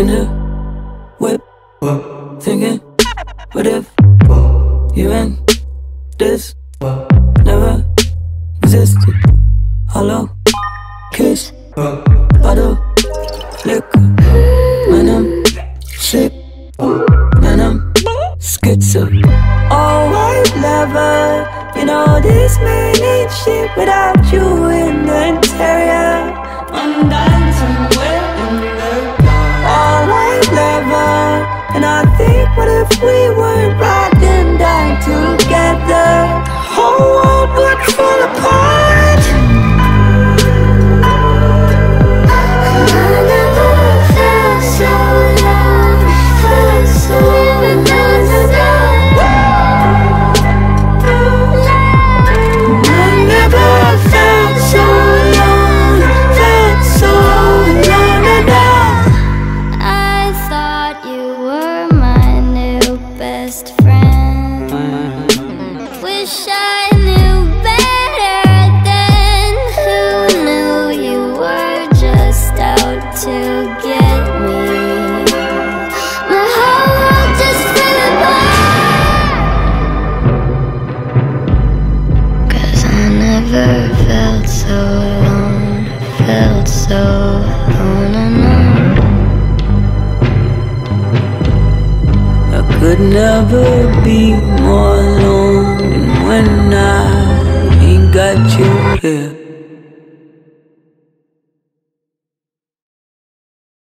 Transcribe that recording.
in the whip, thinking, what if you and this never existed? Hollow kiss, bottle liquor. When I'm sick, when I'm schizo. Oh, white lover, you know this man ain't shit without you in the interior. I'm dying somewhere in the dark. Oh, white lover, and I think, what if we weren't riding down together? The whole world would fall apart. I never felt so alone, felt so alone. I never felt so alone, felt so alone. I thought you were my new best friend. Wish I knew better then. Who knew you were just out to get me? My whole world just fell apart. 'Cause I never felt so alone, felt so alone and alone. I could never be more